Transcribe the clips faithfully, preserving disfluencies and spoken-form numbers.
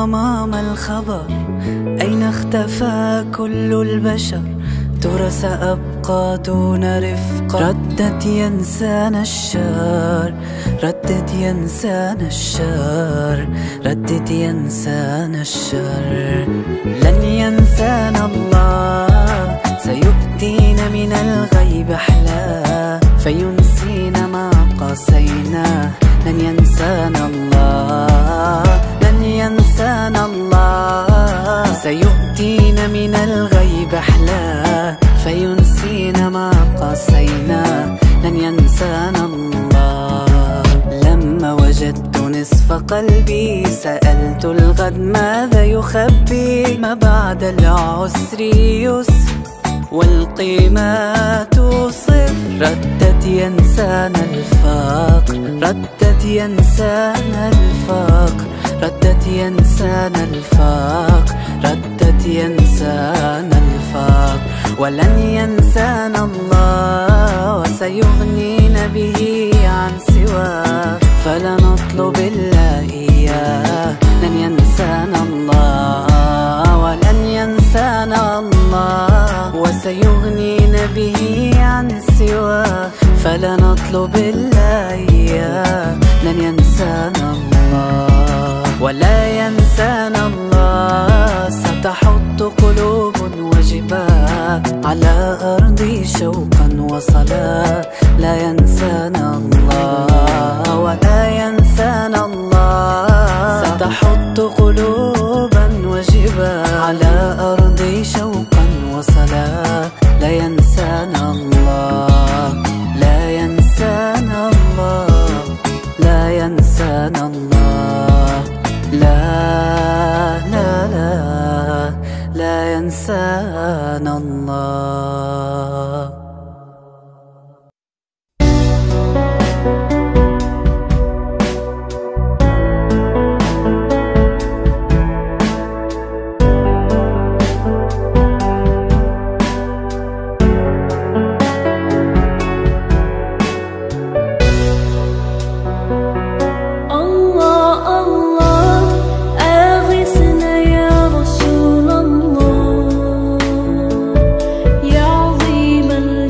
صمام الخبر؟ أين اختفى كل البشر؟ ترى سأبقى دون رفق. ردت ينسانا الشر، ردت ينسانا الشر، ردت ينسانا الشر. لن ينسانا الله، سيؤتينا من الغيب أحلاه، فينسينا ما قاسيناه. لن ينسانا الله، لن ينسانا الله، سيؤتينا من الغيب أحلاه، فينسينا ما قاسيناه. لن ينسانا الله. لما وجدت نصف قلبي سألت الغد ماذا يخبي. ما بعد العسر يسر والقيمات صفر. ردت ينسانا الفقر، ردت ينسانا الفقر، ردت ينسانا الفقر، ردت ينسانا الفقر. ولن ينسانا الله، وسيغنينا به عن سواه، فلا نطلب إلا إياه. لن ينسانا الله، ولن ينسانا الله، وسيغنينا به عن سواه، فلا نطلب إلا إياه. لن ينسانا الله ولا ينسانا الله. ستحط قلوب وجباه على أرضي شوقا وصلاة. لا ينسانا الله ولا ينسانا الله. ستحط قلوبا وجباه على أرضي شوقا وصلاة. لا ينسانا الله، لا ينسانا الله، لا ينسانا الله. لا لا لا لا ينسانا الله. يا عظيم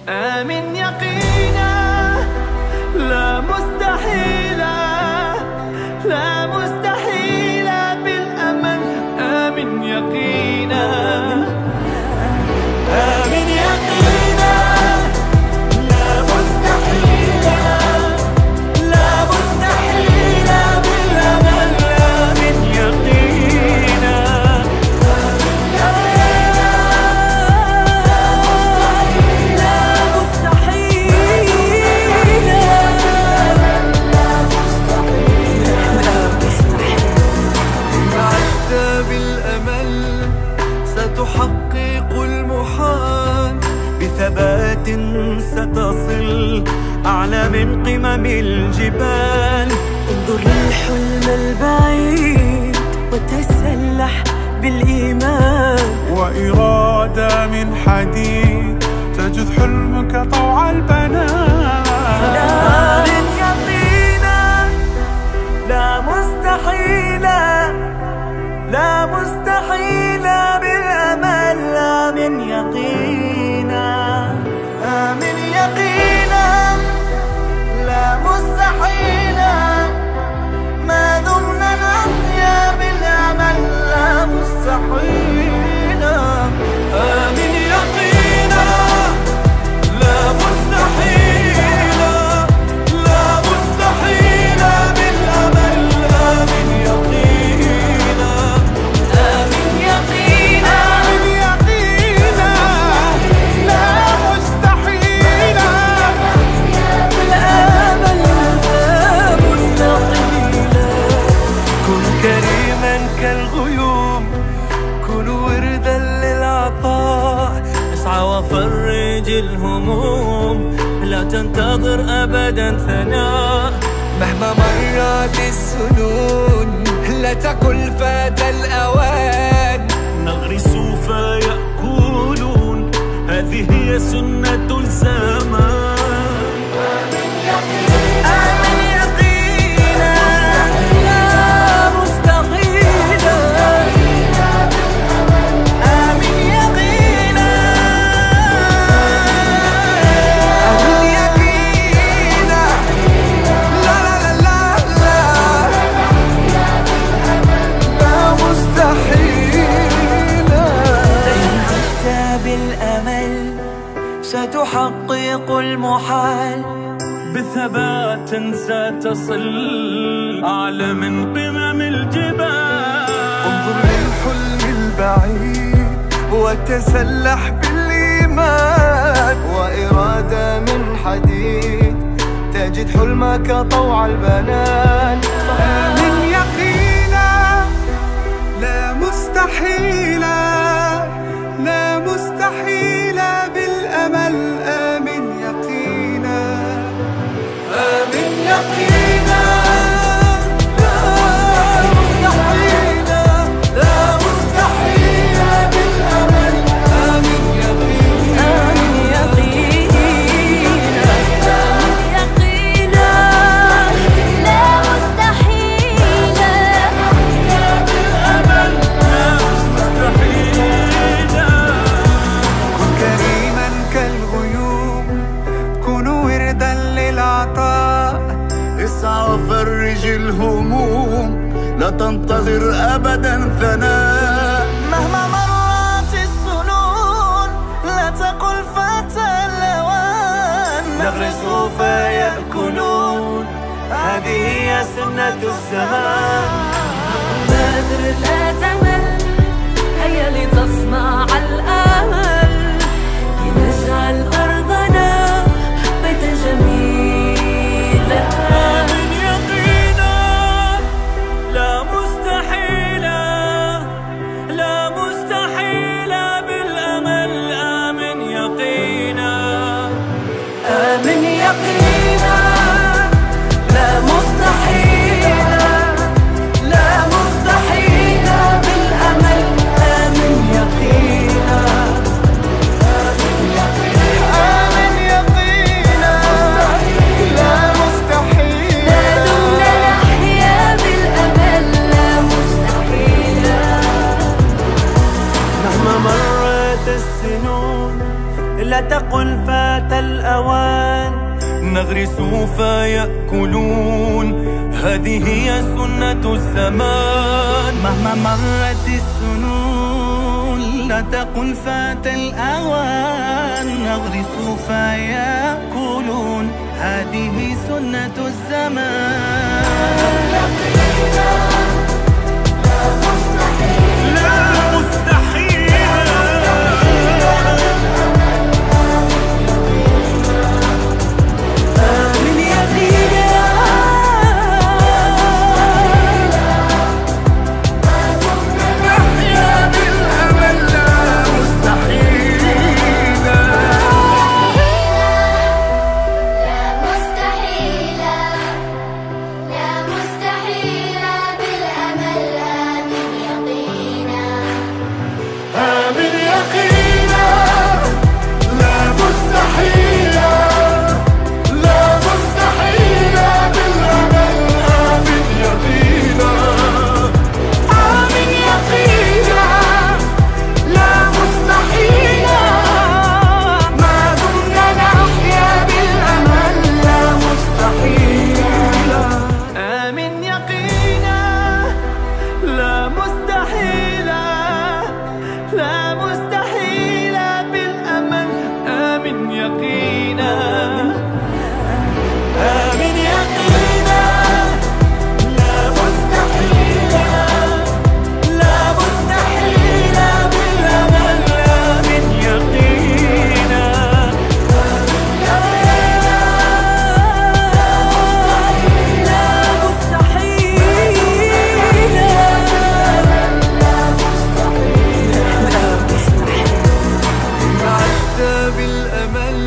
آمن يقينا لا مستحيلا، لا مستحيلا بالأمل. آمن يقينا، آمن يقينا لا مستحيلا، لا مستحيلا بالأمل. آمن يقينا، تحقق المحال بثبات ستصل أعلى من قمم الجبال. انظر للحلم البعيد وتسلح بالإيمان، وإرادة من حديد تجد حلمك طوع البنان. آمن يقينا لا مستحيلا، لا مستحيلا بالأمل. آمن يقينا، آمن يقينا لا مستحيلا ما دمنا نحيا بالأمل. لا مستحيلا، آمن يقينا لا مستحيلا، لا مستحيلا بالأمل. آمن يقينا، آمن يقينا، آمن يقينا لا مستحيلا بالأمل. لا مستحيلا. كن كريما كالغيوم، كن وردا للعطاء. اسعى وفرج الهموم، لا تنتظر أبدا ثناء. مهما مرت السنون لا تقل فات الأوان. نغرس فيأكلون، هذه هي سنة الزمان. آمن يقينا لا مستحيلا، آمن يقينا، آمن يقينا لا لا لا لا لا مستحيلا. إن عشت بالأمل ستحقق المحال. بثبات ستصل أعلى من قمم الجبال. انظر للحلم البعيد وتسلح بالإيمان، وإرادة من حديد تجد حلمك طوع البنان. آمن يقينا لا مستحيلا، لا مستحيلا بالأمل. آمن يقينا، آمن يقينا لا مستحيلا، لا مستحيلا بالأمل. آمن يقينا، آمن يقينا، آمن يقينا لا مستحيلا بالأمل لا مستحيلا. كن كريما كالغيوم، كن وردا للعطاء. اسعى وفرج الهموم، لا تنتظر أبدا ثناء. مهما مرت السنون لا تقل فات الأوان. نغرس فيأكلون، هذه هي سنة الزمان. بادر لا تمل، هيا لتصنع الأمل. لنجعل أرضنا بيتا جميلا. آمن يقينا لا مستحيلا، لا مستحيلا بالأمل. آمن يقينا، آمن يقينا لا مستحيلا، لا مستحيلا بالأمل. آمن يقينا، آمن يقينا لا مستحيلا. لا دمنا نحيا بالأمل. لا مستحيلا. مهما مرت السنون لا تقل فات الأوان نغرس فيأكلون هذه هي سنة الزمان. مهما مرت السنون لا تقل فات الأوان نغرس فيأكلون هذه سنة الزمان. لا مستحيل آمن يقينا نحيا بالأمل لا مستحيل لا مستحيل لا مستحيل بالأمل آمن يقينا آمن يقينا لا مستحيل لا مستحيل بالأمل آمن يقينا آمن يقينا لا مستحيل ما دمنا نحيا بالأمل لا مستحيل. آمن يقينا لا مستحيل لا مستحيل بالأمل آمن يقينا آمن يقينا لا مستحيل لا مستحيل بالأمل آمن يقينا إن عشت بالأمل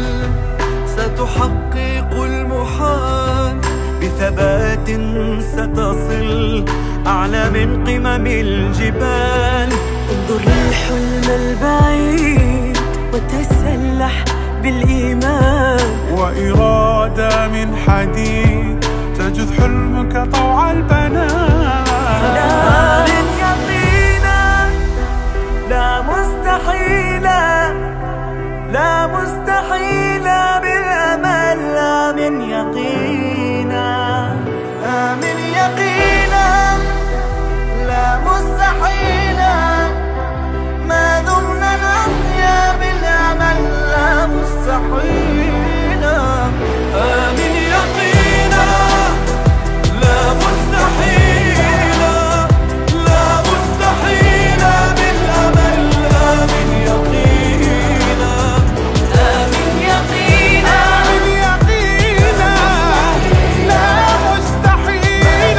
ستحقق المحال بثبات ستصل أعلى من قمم الجبال. انظر للحلم البعيد وتسلح بالإيمان وإرادة من حديد تجذ حلمك طوع البنان. آمن يقينا لا مستحيل لا مستحيل بالأمل آمن يقينا آمن يقينا لا مستحيل ما دمنا نحيا بالأمل لا مستحيل. آمن يقينا لا مستحيل لا مستحيل بالأمل آمن يقينا آمن يقينا آمن يقينا لا مستحيل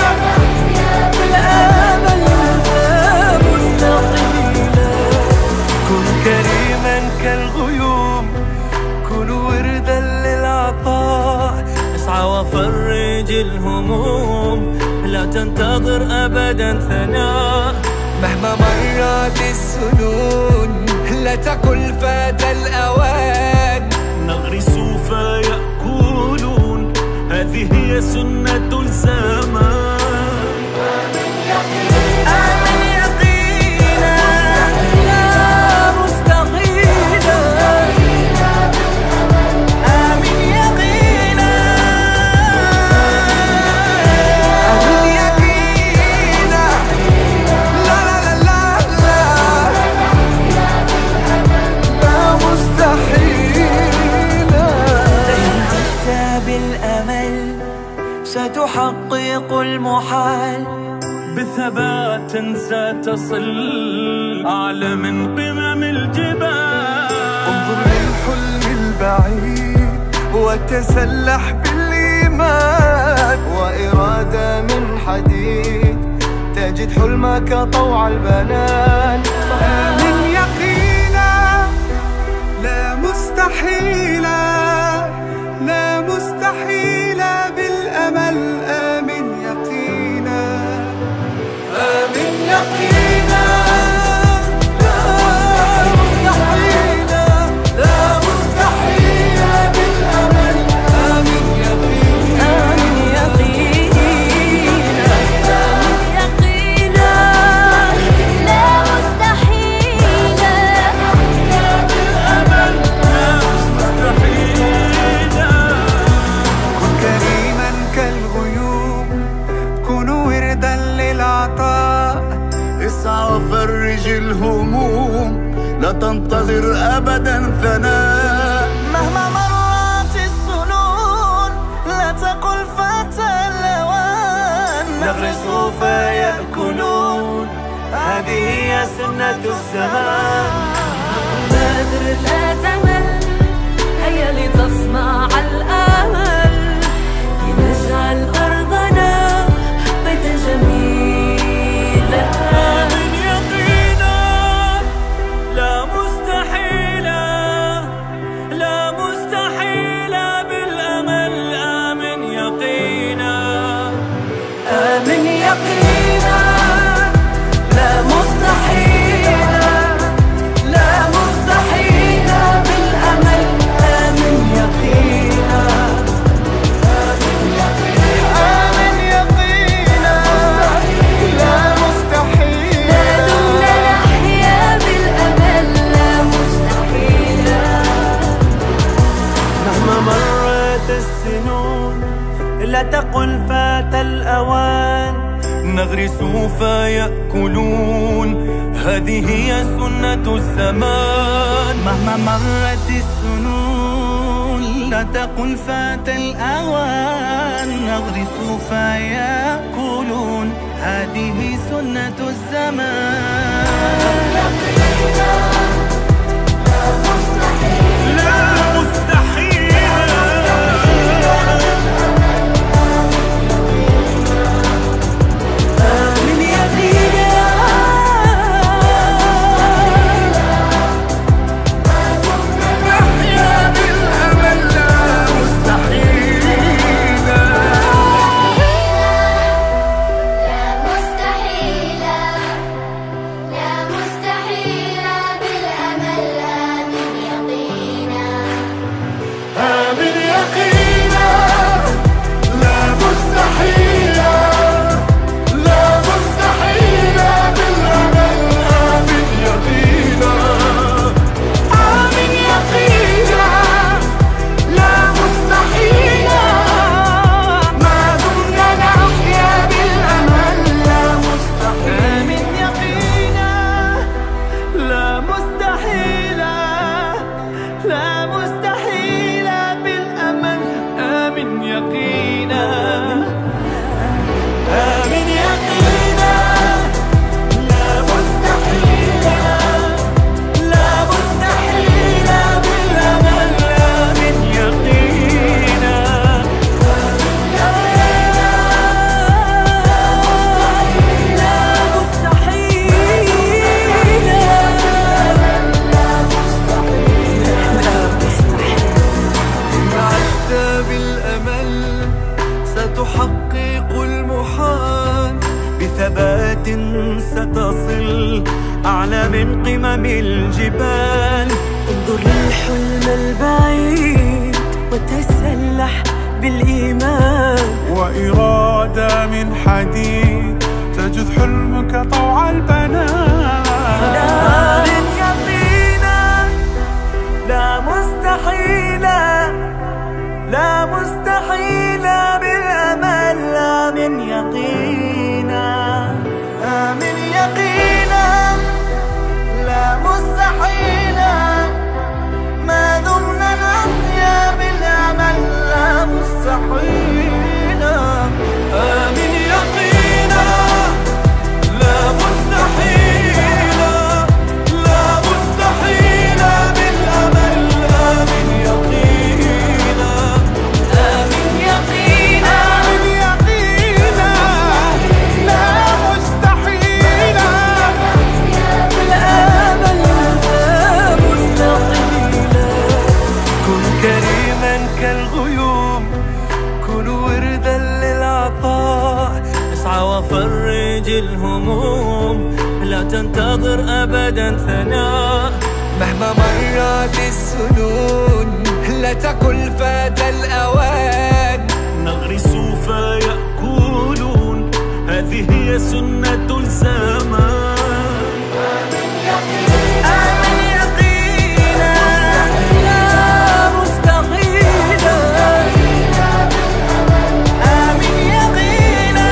بالأمل لا مستحيل. كن كريما كالغيوم كن وردا للعطاء اسعى وفرج الهموم لا تنتظر أبدا ثناء. مهما مرت السنون لا تقل فات الأوان نغرس فيأكلون هذه هي سنة الزمان. آمن يقينا لا مستحيل آمن يقينا آمن يقينا لا لا لا لا لا مستحيل. عشت بالأمل ستحقق المحال بثبات ستصل أعلى من قمم الجبال. انظر للحلم البعيد وتسلح بالإيمان وإرادة من حديد تجد حلمك طوع البنان. آمن يقينا لا مستحيل لا مستحيل بالأمل آمن يقينا آمن يقينا لا مستحيل لا مستحيل بالأمل آمن يقينا آمن يقينا آمن يقينا لا مستحيل الزمان. بادر لا تمل، هيا لتصنع الأمل، لنجعل أرضنا بيتا جميلا. آمن يقينا لا مستحيلا، لا مستحيلا بالأمل. آمن يقينا، آمن يقينا لا مستحيلا، لا مستحيلا بالأمل. آمن يقينا، آمن يقينا لا مستحيل، لا دمنا نحيا بالأمل، لا مستحيلا. مهما مرت السنون لا تقل فات الأوان. نغرس فيأكلون، هذه هي سنة الزمان. مهما مرت السنون لا تقل فات الأوان. نغرس فيأكلون، هذه سنة الزمان. لا مستحيل، آمن يقينا، نحيا بالأمل لا مستحيل. لا مستحيلا، لا مستحيلا بالأمل. آمن يقينا، آمن يقينا لا مستحيل، لا مستحيل بالأمل. آمن يقينا، آمن يقينا لا مستحيل، ما دمنا نحيا بالأمل لا مستحيل. آمن يقينا لا مستحيلا، لا مستحيلا بالأمل. آمن يقينا، آمن يقينا لا مستحيلا، لا مستحيلا بالأمل. آمن يقينا، لا مستحيلا. إن عشت بالأمل ستحقق المحال، بثبات ستصل أعلى من قمم الجبال. انظر للحلم البعيد وتسلح بالإيمان، وإرادة من حديد تجذ حلمك طوع البنان. آمن يقينا لا مستحيلا، لا مستحيلا بالأمل. آمن يقينا، آمن يقينا لا مستحيل، ما دمنا نحيا بالأمل لا مستحيل. آمن يقينا لا مستحيل، لا مستحيل بالأمل. آمن يقينا، آمن يقينا، آمن يقينا لا مستحيل، بالأمل لا مستحيلا. كن كريما كالغيوم، كن وردا للعطاء. اسعى وفرج الهموم، لا تنتظر أبدا ثناء. مهما مرت السنون لا تقل فات الأوان. نغرس فيأكلون، هذه هي سنة الزمان. آمن يقينا لا مستحيلا، آمن يقينا،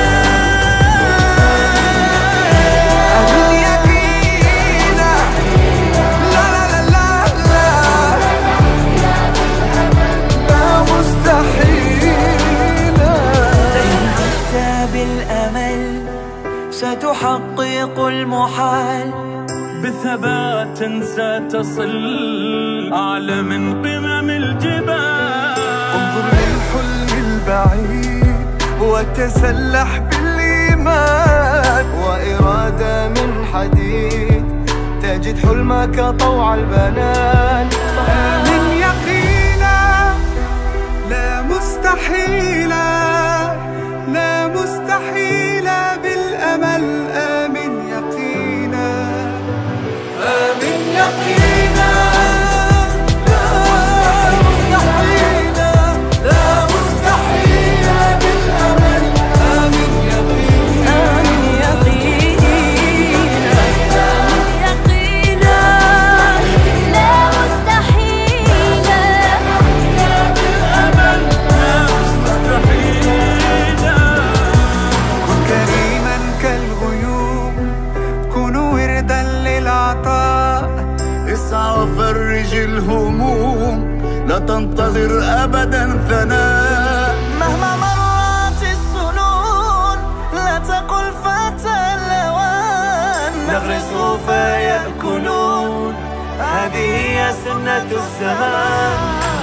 آمن يقينا لا لا لا لا لا مستحيل. إن عشت بالأمل ستحقق المحال، بثبات ستصل أعلى من قمم الجبال. انظر للحلم البعيد وتسلح بالإيمان، وإرادة من حديد تجد حلمك طوع البنان. آمن يقينا لا مستحيلا، لا مستحيلا بالأمل. آمن يقينا، آمن يقينا لا مستحيلا، لا مستحيلا بالأمل. آمن يقينا، آمن يقينا، آمن يقينا لا مستحيلا بالأمل لا مستحيلا. كن كريما كالغيوم، كن وردا للعطاء. اسعى وفرج الهموم، لا تنتظر أبدا ثناء. مهما مرت السنون لا تقل فتى الأوان. نغرسوا فيأكلون، هذه هي سنة الزمان.